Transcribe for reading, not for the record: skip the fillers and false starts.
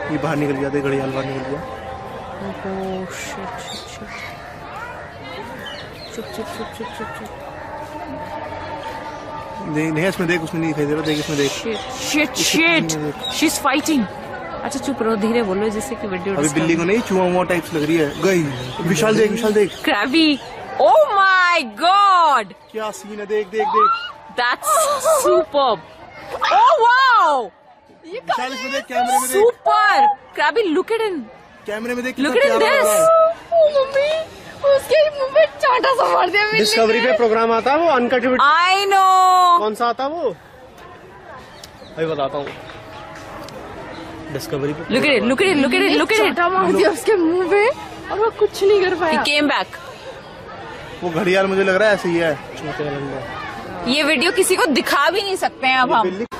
ये बाहर निकल गया, घड़ियाल बाहर निकल गया। ओह शिट शिट शिट, चुप चुप चुप चुप चुप चुप। नहीं इसमें देख, उसमें नहीं दिखाई दे रहा, देख इसमें देख। Shit shit shit, she is fighting. अच्छा चुप रहो, धीरे बोलो जिससे कि वीडियो। अभी बिल्ली को नहीं, चूहा टाइप्स लग रही है। गई विशाल देख, विशाल देख। क्रैबी, ओह माय गॉड, क्या सीन है, देख देख देख। That's superb. Oh wow, Vishal इसमें देख, कैमरे में देख। Super crabby, look at in, कैमरे में देख, लुक एट दिस। मम्मी उसके मुंह में चांटा सा मार दिया। डिस्कवरी पे प्रोग्राम आता है वो अनकट वीडियो। आई नो, कौन सा आता है वो, अभी बताता हूँ। डिस्कवरी पे look at it, look at it, look at it, look at it. चांटा मार दिया उसके मुंह पे और वो कुछ नहीं कर पाया। He came back। वो घड़ियाल मुझे लग रहा है ऐसे ही है। ये वीडियो किसी को दिखा भी नहीं सकते हैं अब हम।